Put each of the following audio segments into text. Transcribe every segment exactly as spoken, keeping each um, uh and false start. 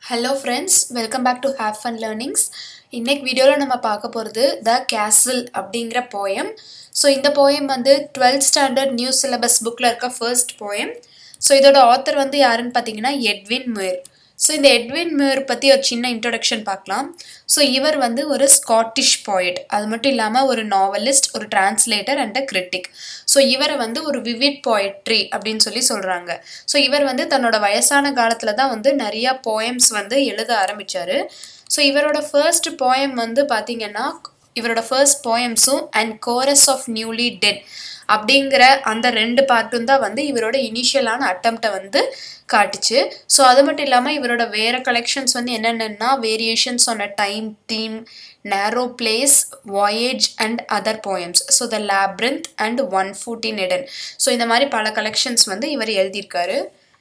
Hello friends, welcome back to Have Fun Learnings. இன்னைக்கு வீடியோல நம்ம பார்க்க போறது The Castle அப்படிங்கற poem. So இந்த poem வந்து twelfth standard new syllabus bookல இருக்க first poem. So இதோட author வந்து யாருன்னு பாத்தீங்கன்னா எட்வின் முயர். So இந்த எட்வின் முயர் பத்தி ஒரு சின்ன introduction பார்க்கலாம். So இவர் வந்து ஒரு Scottish poet. அது மட்டும் இல்லாம ஒரு novelist, ஒரு translator and a critic. So இவரை வந்து ஒரு vivid poetry அப்படினு சொல்லி சொல்றாங்க. So இவர் வந்து தன்னோட வயசான காலத்துல தான் வந்து நிறைய poems வந்து எழுத ஆரம்பிச்சாரு. So இவரோட first poem வந்து பாத்தீங்கன்னா இவரோட first poemஸும் and chorus of newly dead அப்படிங்கற அந்த ரெண்டு பார்ட்டும் தான் வந்து இவரோட இனிஷியலான அட்டெம்ப்ட வந்து காட்டுச்சு. சோ அது மட்டும் இல்லாம இவரோட வேற கலெக்ஷன்ஸ் வந்து என்னென்னன்னா variations on a time theme, narrow place, voyage and other poems. So the labyrinth and one foot in Eden. So இந்த மாதிரி பல கலெக்ஷன்ஸ் வந்து இவர் எழுதி இருக்காரு.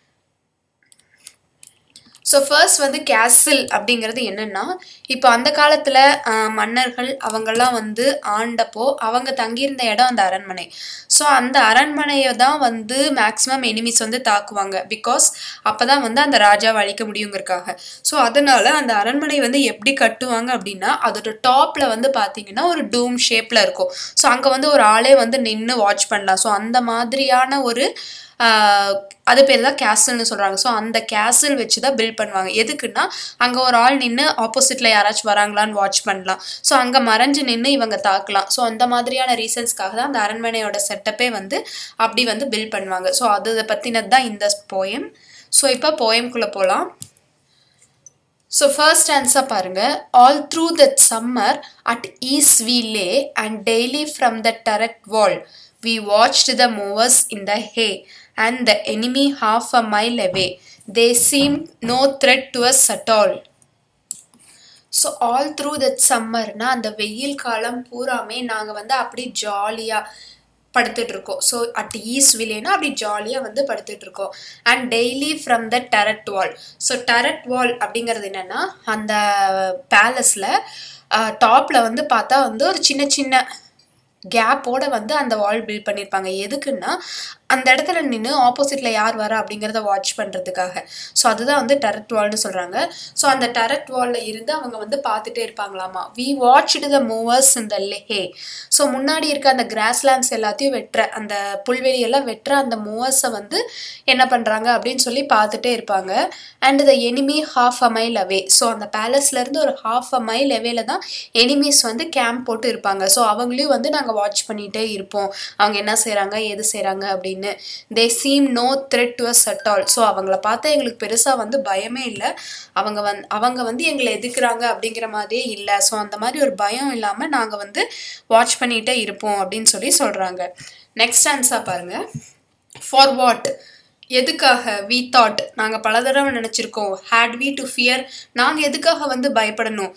So first வந்து castle அப்படிங்கிறது என்னன்னா இப்போ அந்த காலத்துல மன்னர்கள் அவங்கெல்லாம் வந்து ஆண்டப்போ அவங்க தங்கி இருந்த இடம் அந்த அரண்மனை. சோ அந்த அரண்மனையை தான் வந்து மேக்ஸிமம் எனிமீஸ் வந்து தாக்குவாங்க பிகாஸ் அப்பதான் வந்து அந்த ராஜாவை அழிக்க முடியுங்கிறதுக்காக. சோ அதனால அந்த அரண்மனை வந்து எப்படி கட்டுவாங்க அப்படின்னா அதோட டாப்ல வந்து பாத்தீங்கன்னா ஒரு டூம் ஷேப்ல இருக்கும். சோ அங்க வந்து ஒரு ஆளே வந்து நின்னு வாட்ச் பண்ணலாம். சோ அந்த மாதிரியான ஒரு அது பேர் தான் கேசல்னு சொல்றாங்க. சோ அந்த கேசல் வச்சு தான் பில்ட் பண்ணுவாங்க. எதுக்குன்னா அங்க ஒரு ஆள் நின்னு ஆப்போசிட்ல யாராச்சும் வராங்களான்னு வாட்ச் பண்ணலாம். சோ அங்க மறைஞ்சு நின்னு இவங்க தாக்கலாம். சோ அந்த மாதிரியான ரீசன்ஸ்க்காக தான் அந்த அரண்மனையோட செட்டப்பே வந்து அப்படி வந்து பில்ட் பண்ணுவாங்க. சோ அது பத்தினது தான் இந்த போயம். சோ இப்போ போயம்குள்ள போலாம். So first stanza பாருங்க. All through that summer at ease we lay and daily from the turret wall we watched the movers in the hay and the enemy half a mile away. They seemed no threat to us at all. So all through that summer na அந்த வெயில் காலம் பூராமே நாங்க வந்து அப்படி ஜாலியா படுத்துட்டு இருக்கோம். ஸோ அட் ஈஸ் வில்லேனா அப்படி ஜாலியாக வந்து படுத்துட்டு இருக்கோம். And daily from the turret wall. So turret wall அப்படிங்கிறது என்னன்னா அந்த பேலஸில் டாப்பில் வந்து பார்த்தா வந்து ஒரு சின்ன சின்ன கேப்போட வந்து அந்த வால் பில்ட் பண்ணியிருப்பாங்க. எதுக்குன்னா அந்த இடத்துல நின்று ஆப்போசிட்ல யார் வரா அப்படிங்கிறத வாட்ச் பண்ணுறதுக்காக. ஸோ அதுதான் வந்து டெரட் வால்னு சொல்கிறாங்க. ஸோ அந்த டெரட் வாலில் இருந்து அவங்க வந்து பார்த்துட்டே இருப்பாங்களாமா. We watched the movers in the hay. So முன்னாடி இருக்க அந்த கிராஸ்லேண்ட்ஸ் எல்லாத்தையும் வெட்டுற அந்த புல்வெளியெல்லாம் வெட்டுற அந்த மூவர்ஸை வந்து என்ன பண்ணுறாங்க அப்படின்னு சொல்லி பார்த்துட்டே இருப்பாங்க. And the enemy half a mile away. So அந்த பேலஸ்லேருந்து ஒரு ஹாஃப் அ மைல் அவேல தான் எனிமீஸ் வந்து கேம்ப் போட்டு இருப்பாங்க. ஸோ அவங்களையும் வந்து நாங்கள் வாட்ச் பண்ணிகிட்டே இருப்போம் அவங்க என்ன செய்கிறாங்க எது செய்கிறாங்க அப்படின்னு. They seem no threat to us at all. So அவங்கள பார்த்தா எங்களுக்கு பெருசாக வந்து பயமே இல்லை. அவங்க வந் அவங்க வந்து எங்களை எதிர்க்கிறாங்க அப்படிங்கிற மாதிரியே இல்லை. ஸோ அந்த மாதிரி ஒரு பயம் இல்லாமல் நாங்கள் வந்து வாட்ச் பண்ணிகிட்டே இருப்போம் அப்படின்னு சொல்லி சொல்கிறாங்க. நெக்ஸ்ட் ஆன்சர் பாருங்க. ஃபார் வாட் எதுக்காக? வி தாட் நாங்கள் பல தடவை நினச்சிருக்கோம். ஹேட் வி டு ஃபியர் நாங்கள் எதுக்காக வந்து பயப்படணும்.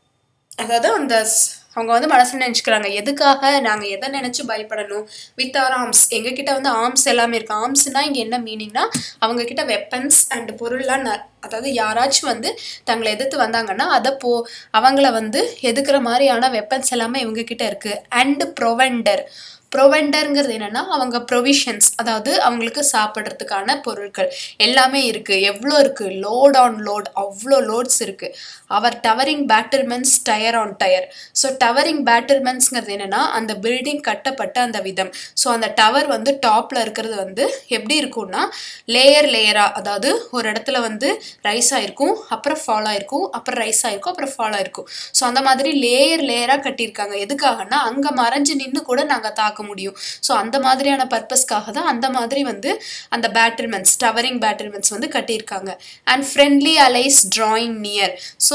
அதாவது அந்த அவங்க வந்து மனசில் நினச்சிக்கிறாங்க எதுக்காக நாங்கள் எதை நினச்சி பயப்படணும். வித் ஆர் ஆர்ம்ஸ் எங்ககிட்ட வந்து ஆர்ம்ஸ் எல்லாமே இருக்கு. ஆர்ம்ஸ்னால் இங்கே என்ன மீனிங்னா அவங்கக்கிட்ட வெப்பன்ஸ் அண்ட் பொருள்லாம் ந அதாவது யாராச்சும் வந்து தங்களை எதிர்த்து வந்தாங்கன்னா அதை போ அவங்கள வந்து எதுக்குற மாதிரியான வெப்பன்ஸ் எல்லாமே இவங்கக்கிட்ட இருக்குது. அண்ட் ப்ரொவெண்டர் ப்ரொவெண்டருங்கிறது என்னென்னா அவங்க ப்ரொவிஷன்ஸ் அதாவது அவங்களுக்கு சாப்பிட்றதுக்கான பொருட்கள் எல்லாமே இருக்குது. எவ்வளோ இருக்குது? லோட் ஆன் லோட் அவ்வளோ லோட்ஸ் இருக்குது. Our towering battlements tier on tier. So towering பேட்டர்மெண்ட்ஸ்ங்கிறது என்னென்னா அந்த பில்டிங் கட்டப்பட்ட அந்த விதம். ஸோ அந்த டவர் வந்து டாப்பில் இருக்கிறது வந்து எப்படி இருக்கும்னா லேயர் லேயராக அதாவது ஒரு இடத்துல வந்து ரைஸ் ஆகிருக்கும் அப்புறம் ஃபால் ஆகிருக்கும் அப்புறம் ரைஸ் ஆகிருக்கும் அப்புறம் ஃபால் ஆகிருக்கும். ஸோ அந்த மாதிரி லேயர் லேயராக கட்டியிருக்காங்க. எதுக்காகனா அங்கே மறைஞ்சு நின்று கூட நாங்கள் தாக்க முடியும். ஸோ அந்த மாதிரியான பர்பஸ்க்காக தான் அந்த மாதிரி வந்து அந்த பேட்டர்மெண்ட்ஸ் டவரிங் பேட்டர்மெண்ட்ஸ் வந்து கட்டியிருக்காங்க. And friendly allies drawing near. So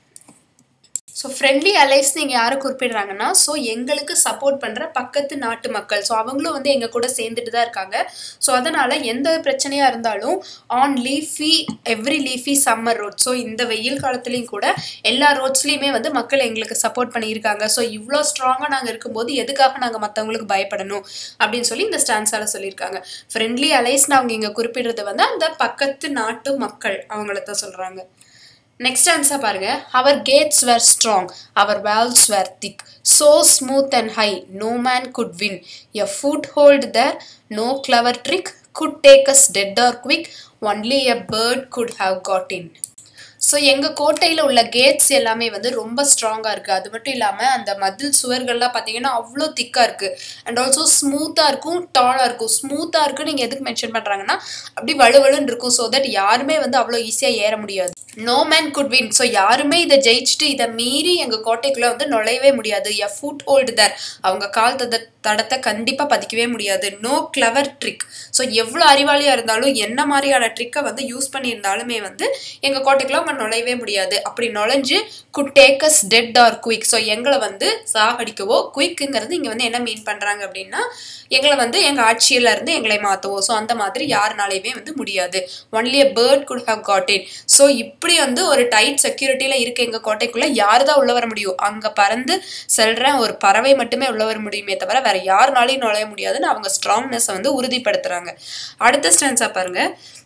so friendly allies நீங்கள் யாரை குறிப்பிடுறாங்கன்னா ஸோ எங்களுக்கு சப்போர்ட் பண்ணுற பக்கத்து நாட்டு மக்கள். ஸோ அவங்களும் வந்து எங்கள் கூட சேர்ந்துட்டு தான் இருக்காங்க. ஸோ அதனால் எந்த பிரச்சனையாக இருந்தாலும் on leafy every leafy summer road. So இந்த வெயில் காலத்துலேயும் கூட எல்லா ரோட்ஸ்லேயுமே வந்து மக்கள் எங்களுக்கு சப்போர்ட் பண்ணியிருக்காங்க. ஸோ இவ்வளோ ஸ்ட்ராங்காக நாங்கள் இருக்கும்போது எதுக்காக நாங்கள் மற்றவங்களுக்கு பயப்படணும் அப்படின்னு சொல்லி இந்த ஸ்டான்ஸால் சொல்லியிருக்காங்க. ஃப்ரெண்ட்லி அலைஸ்ன்னு அவங்க இங்கே குறிப்பிடுறது வந்து அந்த பக்கத்து நாட்டு மக்கள் அவங்கள தான் சொல்கிறாங்க. Next answer பாருங்க. Our gates were strong, our walls were thick, so smooth and high, no man could win. A foothold there, no clever trick could take us dead or quick, only a bird could have got in. So எங்கள் கோட்டையில் உள்ள Gates எல்லாமே வந்து ரொம்ப ஸ்ட்ராங்காக இருக்குது. அது மட்டும் இல்லாமல் அந்த மதில் சுவர்கள்லாம் பார்த்தீங்கன்னா அவ்வளோ திக்காக இருக்குது. அண்ட் ஆல்சோ ஸ்மூத்தாக இருக்கும், டாலாக இருக்கும். ஸ்மூத்தாக இருக்குன்னு நீங்கள் எதுக்கு மென்ஷன் பண்ணுறாங்கன்னா அப்படி வலுவலுன்னு இருக்கும். ஸோ தட் யாருமே வந்து அவ்வளோ ஈஸியாக ஏற முடியாது. No man could win. So யாருமே இதை ஜெயிச்சுட்டு இதை மீறி எங்கள் கோட்டைக்குள்ளே வந்து நுழையவே முடியாது. A foothold there. அவங்க கால் தத தடத்தை கண்டிப்பாக பதிக்கவே முடியாது. No clever trick. ஸோ எவ்வளோ அறிவாளியாக இருந்தாலும் என்ன மாதிரியான ட்ரிக்கை வந்து யூஸ் பண்ணியிருந்தாலுமே வந்து எங்கள் கோட்டைக்குள்ள அவங்க நுழையவே முடியாது. அப்படி நுழைஞ்சு could take us dead or quick. So எங்களை வந்து சாகடிக்கவோ, குயிக்குங்கிறது இங்கே வந்து என்ன மீன் பண்ணுறாங்க அப்படின்னா எங்களை வந்து எங்கள் ஆட்சியில் இருந்து எங்களை மாற்றவோ. ஸோ அந்த மாதிரி யாருனாலையுமே வந்து முடியாது. Only a bird could have got in. So இப்படி வந்து ஒரு டைட் செக்யூரிட்டியில் இருக்க எங்கள் கோட்டைக்குள்ளே யார் தான் உள்ள வர முடியும்? அங்கே பறந்து செல்ற ஒரு பறவை மட்டுமே உள்ள வர முடியுமே தவிர வேற யாருனாலையும் நுழைய முடியாதுன்னு அவங்க ஸ்ட்ராங்னஸை வந்து உறுதிப்படுத்துறாங்க. அடுத்த ஸ்டான்ஸா பாருங்க.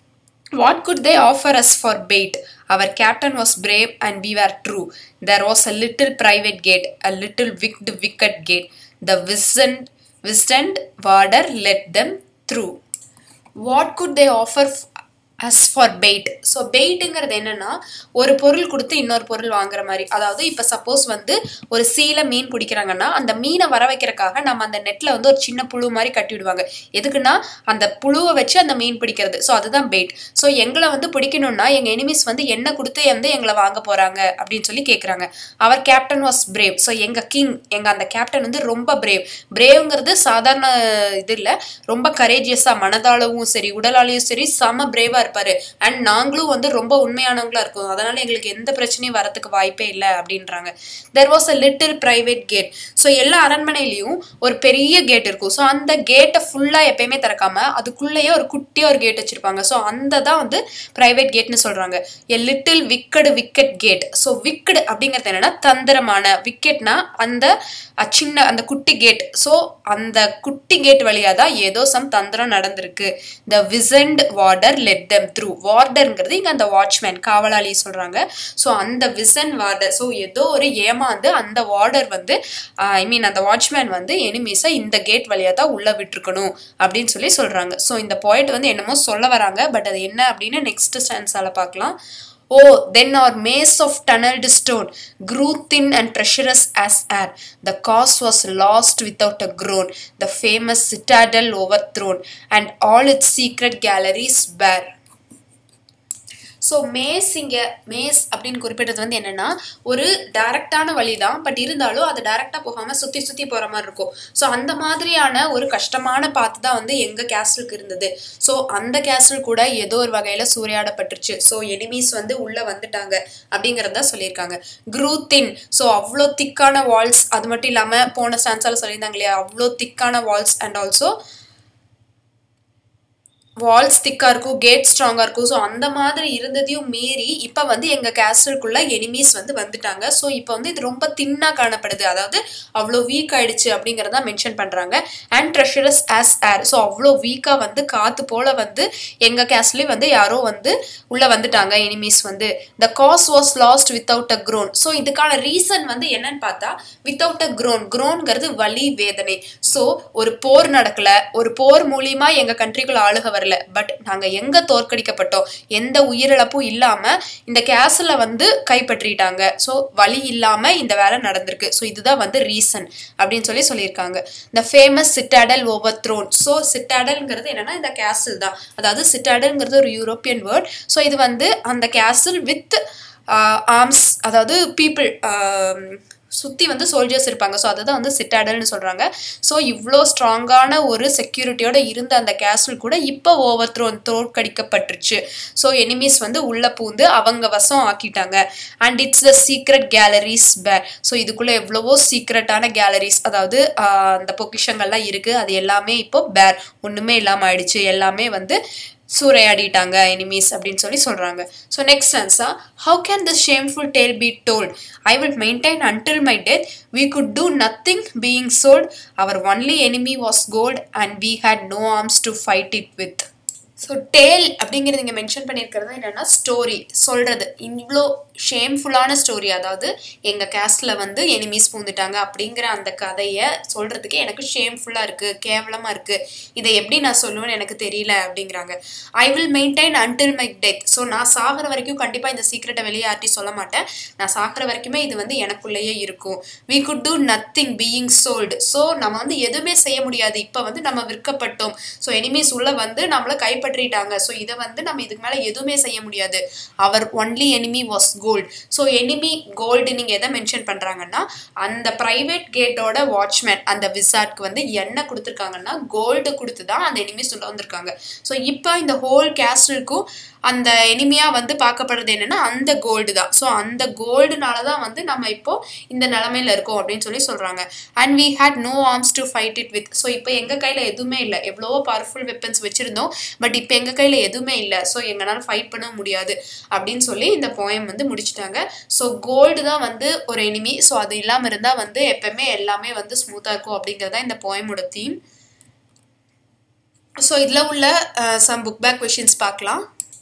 What could they offer us for bait? Our captain was brave and we were true. There was a little private gate, a little wicked wicket gate. The wizened, wizened warder let them through. What could they offer as for bait? So பெயிட்டுங்கிறது என்னன்னா ஒரு பொருள் கொடுத்து இன்னொரு பொருள் வாங்குற மாதிரி. அதாவது இப்போ சப்போஸ் வந்து ஒரு சீல மீன் பிடிக்கிறாங்கன்னா அந்த மீனை வர வைக்கிறதுக்காக நம்ம அந்த நெட்டில் வந்து ஒரு சின்ன புழு மாதிரி கட்டி விடுவாங்க. எதுக்குன்னா அந்த புழுவை வச்சு அந்த மீன் பிடிக்கிறது. ஸோ அதுதான் பெயிட். ஸோ எங்களை வந்து பிடிக்கணும்னா எங்கள் எனிமிஸ் வந்து என்ன கொடுத்து வந்து எங்களை வாங்க போகிறாங்க அப்படின்னு சொல்லி கேட்குறாங்க. Our captain was brave. So எங்கள் கிங், எங்கள் அந்த கேப்டன் வந்து ரொம்ப பிரேவ். பிரேவ்ங்கிறது சாதாரண இது இல்லை, ரொம்ப கரேஜியஸாக மனதாலவும் சரி உடலாலையும் சரி செம பிரேவாக இருப்பாரு. அண்ட் நாங்களும் வந்து ரொம்ப உண்மையானவங்களா இருக்கும். அதனால எங்களுக்கு எந்த பிரச்சனையும் வரதுக்கு வாய்ப்பே இல்லை அப்படின்றாங்க. There was a little private gate. So எல்லா அரண்மனையிலையும் ஒரு பெரிய கேட் இருக்கும். ஸோ அந்த கேட்டை ஃபுல்லாக எப்பயுமே திறக்காம அதுக்குள்ளேயே ஒரு குட்டியாக ஒரு கேட் வச்சிருப்பாங்க. ஸோ அந்த தான் வந்து பிரைவேட் கேட்னு சொல்றாங்க. A little wicked wicket gate. So wicked அப்படிங்கிறது என்னன்னா தந்திரமான, விக்கெட்னா அந்த சின்ன அந்த குட்டி கேட். ஸோ அந்த குட்டி கேட் வழியாக தான் ஏதோ சம் தந்திரம் நடந்திருக்கு. The wizened warder let them through. வார்டர்ங்கிறது இங்கே அந்த வாட்ச்மேன், காவலாளி சொல்றாங்க. ஸோ அந்த விசன் வார்டர், ஸோ ஏதோ ஒரு ஏமாந்து அந்த வார்டர் வந்து ஐ மீன் அந்த வாட்ச்மேன் வந்து எனிமீஸை இந்த கேட் வழியாக தான் உள்ள விட்டுருக்கணும் அப்படின்னு சொல்லி சொல்றாங்க. ஸோ இந்த பாயிண்ட் வந்து என்னமோ சொல்ல வராங்க. பட் அது என்ன அப்படின்னு நெக்ஸ்ட் ஸ்டான்ஸால பார்க்கலாம். Oh, then our maze of tunneled stone grew thin and treacherous as air. The cause was lost without a groan, the famous citadel overthrown, and all its secret galleries bare. So maze இங்கே maze அப்படின்னு குறிப்பிட்டது வந்து என்னென்னா ஒரு டைரக்டான வழி தான். But இருந்தாலும் அது டைரெக்டாக போகாமல் சுற்றி சுற்றி போகிற மாதிரி இருக்கும். ஸோ அந்த மாதிரியான ஒரு கஷ்டமான பாத்து தான் வந்து எங்கள் கேஸ்டலுக்கு இருந்தது. ஸோ அந்த கேஸ்டல் கூட ஏதோ ஒரு வகையில் சூறையாடப்பட்டுருச்சு. ஸோ எனிமீஸ் வந்து உள்ளே வந்துட்டாங்க அப்படிங்கிறத சொல்லியிருக்காங்க. க்ரூ தின். ஸோ அவ்வளோ திக்கான வால்ஸ். அது மட்டும் இல்லாமல் போன ஸ்டான்ஸால் சொல்லியிருந்தாங்க இல்லையா, அவ்வளோ திக்கான வால்ஸ் அண்ட் ஆல்சோ வால்ஸ் திக்காக இருக்கும், கேட் ஸ்ட்ராங்காக இருக்கும். ஸோ அந்த மாதிரி இருந்ததையும் மீறி இப்போ வந்து எங்கள் கேஸ்டலுக்குள்ளே எனிமீஸ் வந்து வந்துட்டாங்க. ஸோ இப்போ வந்து இது ரொம்ப தின்னாக காணப்படுது, அதாவது அவ்வளோ வீக் ஆயிடுச்சு அப்படிங்கிறத மென்ஷன் பண்ணுறாங்க. And treacherous as air. So அவ்வளோ வீக்காக வந்து காற்று போல் வந்து எங்கள் கேஸ்ட்லேயும் வந்து யாரோ வந்து உள்ளே வந்துட்டாங்க எனிமீஸ் வந்து. The castle was lost without a groan. So இதுக்கான ரீசன் வந்து என்னன்னு பார்த்தா வித்தவுட் அ க்ரோன். க்ரோன்கிறது வலி, வேதனை. ஸோ ஒரு போர் நடக்கலை, ஒரு போர் மூலியமா எங்கள் கண்ட்ரிக்குள்ள ஆளுக வரல. பட் நாங்க எங்க தோற்கடிக்கப்பட்டோம், எந்த உயிரிழப்பும் இல்லாம இந்த கேஸ்ல வந்து கைப்பற்றிட்டாங்க. ஸோ வழி இல்லாம இந்த வேலை நடந்திருக்கு. ஸோ இதுதான் வந்து ரீசன் அப்படின்னு சொல்லி சொல்லியிருக்காங்க. இந்த famous citadel overthrown. So சிட்டாடல்ங்கிறது என்னன்னா இந்த கேசல் தான். அதாவது சிட்டாடல்ங்கிறது ஒரு யூரோப்பியன் வேர்ட். ஸோ இது வந்து அந்த கேசல் வித் ஆர்ம்ஸ், அதாவது பீப்புள் சுற்றி வந்து சோல்ஜர்ஸ் இருப்பாங்க. ஸோ அதை தான் வந்து சிட்டாடல்னு சொல்கிறாங்க. ஸோ இவ்வளோ ஸ்ட்ராங்கான ஒரு செக்யூரிட்டியோட இருந்த அந்த கேஸ்டல் கூட இப்போ ஓவர் த்ரோன் தோற்கடிக்கப்பட்டுருச்சு. ஸோ எனிமீஸ் வந்து உள்ளே பூந்து அவங்க வசம் ஆக்கிட்டாங்க. And it's the secret galleries bare. So இதுக்குள்ளே எவ்வளவோ சீக்ரெட்டான கேலரிஸ், அதாவது அந்த பொக்கிஷங்கள்லாம் இருக்குது, அது எல்லாமே இப்போ பேர், ஒன்றுமே இல்லாமல் ஆயிடுச்சு, எல்லாமே வந்து சூறையாடிட்டாங்க எனிமீஸ் அப்படின்னு சொல்லி சொல்றாங்க. So next answer, how can this shameful tale be told? I will maintain until my death we could do nothing being sold. Our only enemy was gold and we had no arms to fight it with. So tale அப்படிங்கிறது இங்கே mention பண்ணியிருக்கிறது என்னென்னா story சொல்கிறது. இவ்வளோ ஷேம்ஃபுல்லான story, அதாவது எங்கள் castle வந்து enemies பூந்துட்டாங்க அப்படிங்கிற அந்த கதையை சொல்கிறதுக்கு எனக்கு ஷேம்ஃபுல்லாக இருக்குது, கேவலமாக இருக்குது, இதை எப்படி நான் சொல்லுவேன்னு எனக்கு தெரியல அப்படிங்கிறாங்க. I will maintain until my death. So நான் சாகிற வரைக்கும் கண்டிப்பாக இந்த சீக்ரெட்டை வெளியே யார்ட்டி சொல்ல மாட்டேன், நான் சாகிற வரைக்குமே இது வந்து எனக்குள்ளேயே இருக்கும். We could do nothing being sold. So நம்ம வந்து எதுவுமே செய்ய முடியாது, இப்போ வந்து நம்ம விற்கப்பட்டோம், ஸோ எனிமீஸ் உள்ள வந்து நம்மளை கைப்பற்றிட்டாங்க, ஸோ இதை வந்து நம்ம இதுக்கு மேலே எதுவுமே செய்ய முடியாது. Our only enemy was gold. So enemy gold நீங்கள் எதை மென்ஷன் பண்ணுறாங்கன்னா, அந்த ப்ரைவேட் கேட்டோட வாட்ச்மேன் அந்த விசார்ட்க்கு வந்து என்ன கொடுத்துருக்காங்கன்னா கோல்டு கொடுத்து தான் அந்த எனிமீஸ் உள்ள வந்திருக்காங்க. ஸோ இப்போ இந்த ஹோல் கேஸ்டலுக்கும் அந்த எனிமியாக வந்து பார்க்கப்படுறது என்னென்னா அந்த கோல்டு தான். ஸோ அந்த கோல்டுனால தான் வந்து நம்ம இப்போ இந்த நிலமையில இருக்கோம் அப்படின்னு சொல்லி சொல்கிறாங்க. And we had no arms to fight it with. So இப்போ எங்கள் கையில் எதுவுமே இல்லை, எவ்வளவோ பவர்ஃபுல் வெப்பன்ஸ் வச்சுருந்தோம், பட் இப்போ எங்கள் கையில் எதுவுமே இல்லை, ஸோ எங்களால் ஃபைட் பண்ண முடியாது அப்படின்னு சொல்லி இந்த போயம் வந்து முடிச்சுட்டாங்க. ஸோ கோல்டு தான் வந்து ஒரு எனிமி, ஸோ அது இல்லாமல் இருந்தால் வந்து எப்பவுமே எல்லாமே வந்து ஸ்மூத்தாக இருக்கும் அப்படிங்கிறதா இந்த போயமோட தீம். ஸோ இதில் உள்ள சம் புக் பேக் கொஷின்ஸ் பார்க்கலாம்.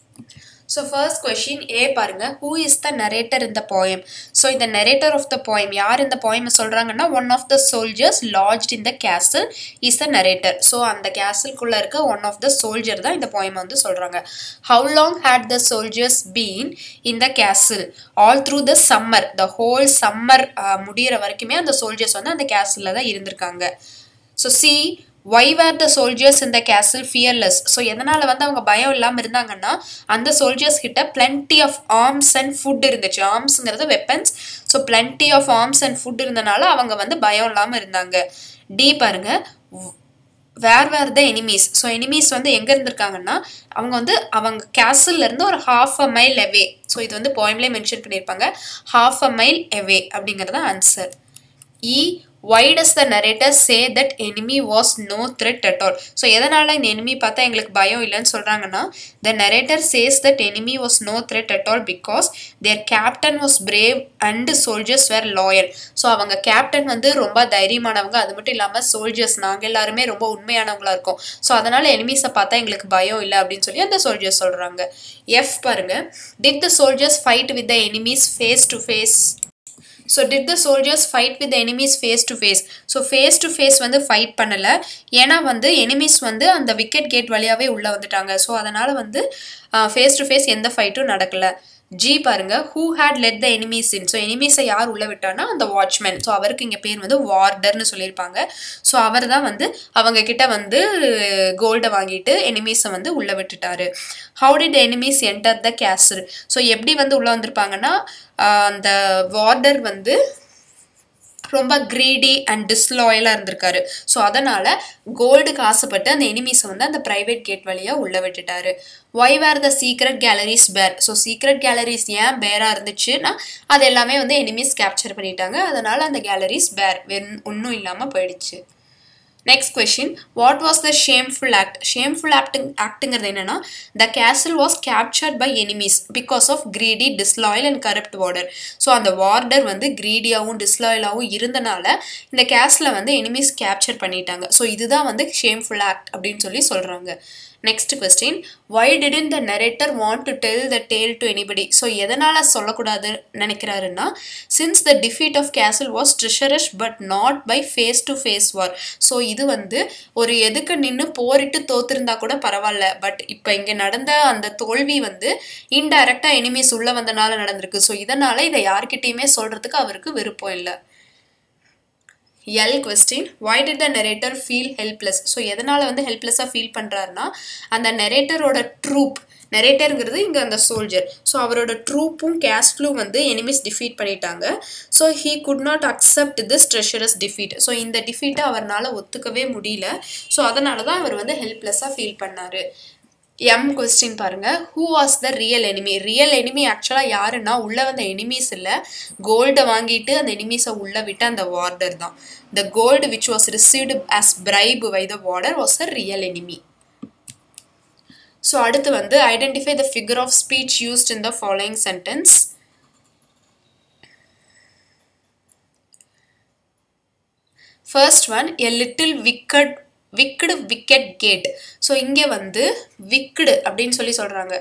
So first question A பாருங்க, who is the narrator in the poem? So the narrator of the poem, யார் இந்த poem சொல்றாங்கன்னா one of the soldiers lodged in the castle is the narrator. So அந்த castle குள்ள இருக்க one of the soldier தான் இந்த poem வந்து சொல்றாங்க. How long had the soldiers been in the castle? All through the summer. The whole summer uh, முடியிற வரைக்குமே அந்த soldiers வந்து அந்த castleல தான் இருந்திருக்காங்க. So see, why were the soldiers in the castle fearless? So எதனால வந்து அவங்க பயம் இல்லாம இருந்தாங்கன்னா அந்த soldiers கிட்ட plenty of arms and food இருந்துச்சு. ஆர்ம்ஸ்ங்கிறது weapons. So plenty of arms and food இருந்தனால அவங்க வந்து பயம் இல்லாம இருந்தாங்க. டி பாருங்க, where were the enemies. So enemies வந்து எங்கே இருந்திருக்காங்கன்னா அவங்க வந்து அவங்க கேசல்ல இருந்து ஒரு half a mile away. So இது வந்து போயம்லேயே மென்ஷன் பண்ணியிருப்பாங்க, ஹாஃப் அ மைல் எவே அப்படிங்கிறது answer. E, why does the narrator say that enemy was no threat at all? So எதனால இந்த enemy பார்த்தா எங்களுக்கு பயம் இல்லைன்னு சொல்றாங்கன்னா, the narrator says that enemy was no threat at all because their captain was brave and soldiers were loyal. So அவங்க captain வந்து ரொம்ப தைரியமானவங்க, அது மட்டும் இல்லாமல் சோல்ஜர்ஸ் நாங்கள் எல்லாருமே ரொம்ப உண்மையானவங்களா இருக்கோம், ஸோ அதனால எனிமீஸை பார்த்தா எங்களுக்கு பயம் இல்லை அப்படின்னு சொல்லி அந்த சோல்ஜர்ஸ் சொல்றாங்க. எஃப் பாருங்க, did the soldiers fight with the enemies face to face? So did the soldiers fight with the enemies face to face? So face to face வந்து ஃபைட் பண்ணலை, ஏன்னா வந்து எனிமீஸ் வந்து அந்த விக்கெட் கேட் வழியாகவே உள்ளே வந்துட்டாங்க. ஸோ அதனால் வந்து ஃபேஸ் டு ஃபேஸ் எந்த ஃபைட்டும் நடக்கலை. ஜி பாருங்க, who had led the enemies in? So எனிமீஸை யார் உள்ள விட்டான்னா அந்த வாட்ச்மேன். ஸோ அவருக்கு இங்கே பேர் வந்து வார்டர்னு சொல்லியிருப்பாங்க. ஸோ அவர் தான் வந்து அவங்க கிட்ட வந்து கோல்டை வாங்கிட்டு எனிமீஸை வந்து உள்ள விட்டுட்டாரு. how did the enemies enter the castle? So எப்படி வந்து உள்ளே வந்திருப்பாங்கன்னா அந்த வார்டர் வந்து ரொம்ப கிரீடி அண்ட் டிஸ்லாயலாக இருந்திருக்காரு. ஸோ அதனால் கோல்டுக்கு ஆசைப்பட்டு அந்த எனிமீஸை வந்து அந்த ப்ரைவேட் கேட் வழியாக உள்ளே விட்டுட்டாரு. Why were the secret galleries bare? So secret galleries ஏன் பேராக இருந்துச்சுன்னா அது எல்லாமே வந்து எனிமீஸ் கேப்சர் பண்ணிட்டாங்க, அதனால் அந்த கேலரிஸ் பேர் வெறும் ஒன்றும் இல்லாமல் போயிடுச்சு. Next question, what was the shameful act? Shameful acting ஆக்டுங்கிறது என்னன்னா, the castle was captured by enemies because of greedy, disloyal and corrupt warder. So அந்த வார்டர் வந்து கிரீடியாகவும் டிஸ்லாயலாகவும் இருந்தனால இந்த கேஸில் வந்து எனிமீஸ் கேப்சர் பண்ணிட்டாங்க. ஸோ இதுதான் வந்து ஷேம்ஃபுல் ஆக்ட் அப்படின்னு சொல்லி சொல்கிறாங்க. Next question, why didn't the narrator want to tell the tale to anybody? So எதனால் சொல்லக்கூடாது நினைக்கிறாருன்னா, since the defeat of castle was treacherous but not by face to face war. So இது வந்து ஒரு எதுக்கு நின்று போரிட்டு தோத்திருந்தா கூட பரவாயில்ல, பட் இப்போ இங்கே நடந்த அந்த தோல்வி வந்து இன்டைரக்டாக எனிமீஸ் உள்ளே வந்தனால நடந்திருக்கு. ஸோ இதனால் இதை யார்கிட்டையுமே சொல்கிறதுக்கு அவருக்கு விருப்பம் இல்லை. L question, why did the narrator feel helpless? So எதனால் வந்து ஹெல்ப்லெஸ்ஸாக ஃபீல் பண்ணுறாருன்னா, அந்த நெரேட்டரோட ட்ரூப், நெரேட்டருங்கிறது இங்கே அந்த சோல்ஜர், ஸோ அவரோட ட்ரூப்பும் கேஸ்ட்லும் வந்து எனிமீஸ் டிஃபீட் பண்ணிட்டாங்க. So he could not accept this treacherous defeat. So இந்த டிஃபீட்டை அவரால் ஒத்துக்கவே முடியல. ஸோ அதனால தான் அவர் வந்து ஹெல்ப்லெஸ்ஸாக ஃபீல் பண்ணார். எம் கொஸ்டின் பாருங்க, who was the real enemy? Real enemy ஆக்சுவலாக யாருன்னா உள்ள வந்த எனிமீஸ் இல்லை, கோல்டை வாங்கிட்டு அந்த எனிமீஸை உள்ள விட்டு அந்த வார்டர் தான். The gold which was received as bribe by the warder was a real enemy. So அடுத்து வந்து identify the figure of speech used in the following sentence. First one, a little wicket wicket wicket gate. So இங்கே வந்து விக்கடு அப்படின்னு சொல்லி சொல்கிறாங்க.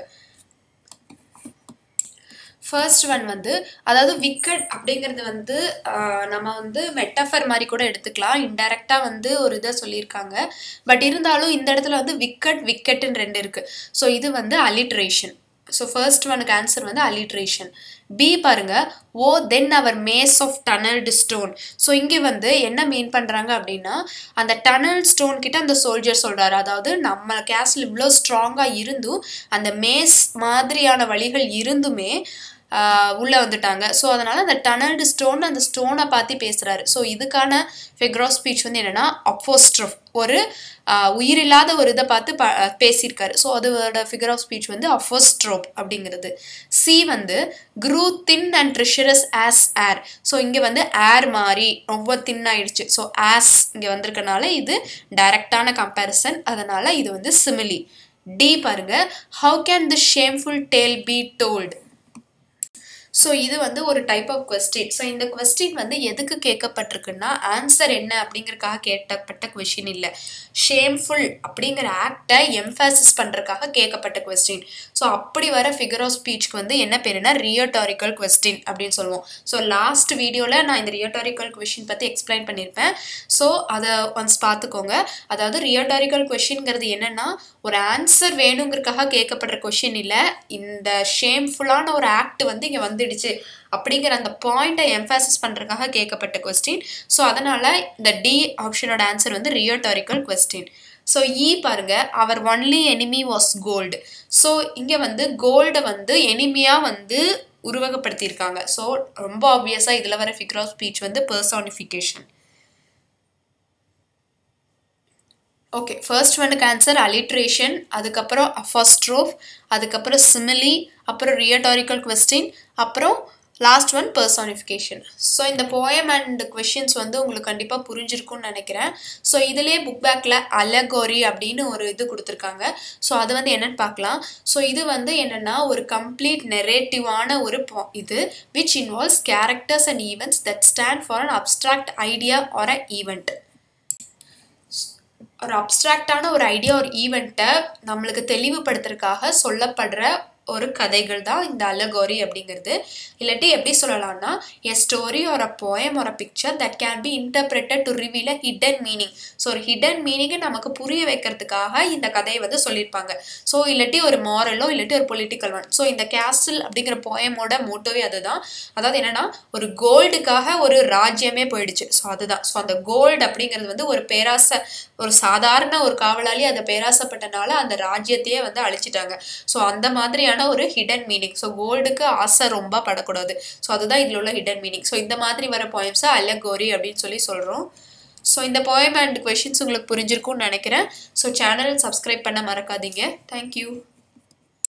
First one வந்து அதாவது wicket அப்படிங்கிறது வந்து நம்ம வந்து மெட்டஃபர் மாதிரி கூட எடுத்துக்கலாம். இன்டைரக்டாக வந்து ஒரு இதை சொல்லியிருக்காங்க. பட் இருந்தாலும் இந்த இடத்துல வந்து விக்கெட் விக்கெட்டுன்னு ரெண்டு இருக்குது. ஸோ இது வந்து அலிட்ரேஷன். ஸோ ஃபர்ஸ்ட் ஒனுக்கு ஆன்சர் வந்து அலிட்ரேஷன். பி பாருங்க, oh then our maze of tunnelled stone. So இங்கே வந்து என்ன மீன் பண்ணுறாங்க அப்படின்னா அந்த டனல் ஸ்டோன் கிட்ட அந்த சோல்ஜர் சொல்கிறாரு, அதாவது நம்ம கேஸ்டில் இவ்வளோ ஸ்ட்ராங்காக இருந்தும் அந்த மேஸ் மாதிரியான வழிகள் இருந்துமே உள்ளே வந்துட்டாங்க. ஸோ அதனால் அந்த டனல்டு ஸ்டோன் அந்த ஸ்டோனை பார்த்து பேசுகிறாரு. ஸோ இதுக்கான ஃபிகர் ஆஃப் ஸ்பீச் வந்து என்னென்னா அப்போஸ்ட்ரோஃப், ஒரு உயிரில்லாத ஒரு இதை பார்த்து ப பேசியிருக்காரு. ஸோ அதோட ஃபிகர் ஆஃப் ஸ்பீச் வந்து அப்போஸ்ட்ரோப் அப்படிங்கிறது. சி வந்து grew thin and treacherous as air. So இங்கே வந்து ஏர் மாதிரி ரொம்ப தின் ஆயிடுச்சு. ஸோ ஆஸ் இங்கே வந்திருக்கனால இது டைரக்டான கம்பேரிசன், அதனால் இது வந்து சிமிலி. டி பாருங்க, how can the shameful tale be told. So இது வந்து ஒரு டைப் ஆஃப் கொஸ்டின். ஸோ இந்த கொஸ்டின் வந்து எதுக்கு கேட்கப்பட்டிருக்குன்னா ஆன்சர் என்ன அப்படிங்கிறதுக்காக கேட்கப்பட்ட கொஸ்டின் இல்லை, ஷேம்ஃபுல் அப்படிங்கிற ஆக்டை எம்ஃபாசிஸ் பண்ணுறதுக்காக கேட்கப்பட்ட கொஸ்டின். ஸோ அப்படி வர ஃபிகர் ஆஃப் ஸ்பீச்சுக்கு வந்து என்ன பேருனா ரியோட்டாரிக்கல் கொஸ்டின் அப்படின்னு சொல்லுவோம். ஸோ லாஸ்ட் வீடியோவில் நான் இந்த ரியோட்டாரிக்கல் கொஸ்டின் பற்றி எக்ஸ்பிளைன் பண்ணியிருப்பேன். ஸோ அதை ஒன்ஸ் பார்த்துக்கோங்க. அதாவது ரியோட்டாரிக்கல் கொஸ்டின்ங்கிறது என்னென்னா ஒரு ஆன்சர் வேணுங்கிறதுக்காக கேட்கப்படுற கொஸ்டின் இல்லை, இந்த ஷேம்ஃபுல்லான ஒரு ஆக்ட் வந்து இங்கே வந்துடுச்சு அப்படிங்கிற அந்த பாயிண்டை எம்ஃபாசிஸ் பண்ணுறதுக்காக கேட்கப்பட்ட கொஸ்டின். ஸோ அதனால் இந்த டி ஆப்ஷனோட ஆன்சர் வந்து ரியோட்டாரிக்கல் கொஸ்டின். ஸோ இ பாருங்க, our only enemy was gold. So இங்கே வந்து கோல்டை வந்து எனிமியாக வந்து உருவகப்படுத்தியிருக்காங்க. ஸோ ரொம்ப ஆப்வியஸாக இதில் வர ஃபிகர் ஆஃப் ஸ்பீச் வந்து பர்சானிஃபிகேஷன். ஓகே, ஃபர்ஸ்ட் ஒனுக்கு ஆன்சர் அலிட்ரேஷன், அதுக்கப்புறம் அப்போஸ்ட்ரோஃப், அதுக்கப்புறம் சிமிலி, அப்புறம் ரியோட்டாரிக்கல் கொஸ்டின், அப்புறம் லாஸ்ட் ஒன் பர்சானிஃபிகேஷன். ஸோ இந்த போயம் அண்ட் கொஷின்ஸ் வந்து உங்களுக்கு கண்டிப்பாக புரிஞ்சிருக்கும்னு நினைக்கிறேன். ஸோ இதிலே புக் பேக்கில் அலகோரி அப்படின்னு ஒரு இது கொடுத்துருக்காங்க. ஸோ அது வந்து என்னென்னு பார்க்கலாம். ஸோ இது வந்து என்னென்னா ஒரு கம்ப்ளீட் நெரேட்டிவான ஒரு இது which involves characters and events that stand for an abstract idea or a event. ஒரு அப்ட்ராக்டான ஒரு ஐடியா ஒரு ஈவெண்ட்டை நம்மளுக்கு தெளிவுபடுத்துறதுக்காக சொல்லப்படுற ஒரு கதைகள் தான் இந்த அலகோரி அப்படிங்கிறது. இல்லாட்டி எப்படி சொல்லலாம்னா a story or a poem or a picture that can be interpreted to reveal a hidden meaning. So ஒரு ஹிடன் மீனிங்கை நமக்கு புரிய வைக்கிறதுக்காக இந்த கதையை வந்து சொல்லியிருப்பாங்க. ஸோ இல்லாட்டி ஒரு மாரலோ இல்லாட்டி ஒரு பொலிட்டிக்கல் ஒன். ஸோ இந்த கேஸ்டில் அப்படிங்கிற போயமோட மோட்டோவே அதுதான். அதாவது என்னன்னா ஒரு கோல்டுக்காக ஒரு ராஜ்யமே போயிடுச்சு. ஸோ அதுதான். ஸோ அந்த கோல்டு அப்படிங்கிறது வந்து ஒரு பேராசை, ஒரு சாதாரண ஒரு காவலாளி அதை பேராசைப்பட்டனால அந்த ராஜ்யத்தையே வந்து அழிச்சிட்டாங்க. ஸோ அந்த மாதிரியான ஒரு ஹிடன் மீனிங். ஸோ கோல்டுக்கு ஆசை ரொம்ப படக்கூடாது. ஸோ அதுதான் இதில் உள்ள ஹிடன் மீனிங். ஸோ இந்த மாதிரி வர போயம்ஸை அலகோரி அப்படின்னு சொல்லி சொல்கிறோம். ஸோ இந்த போயம் அண்ட் கொஷின்ஸ் உங்களுக்கு புரிஞ்சிருக்கும்னு நினைக்கிறேன். ஸோ சேனல் சப்ஸ்கிரைப் பண்ண மறக்காதீங்க. தேங்க்யூ.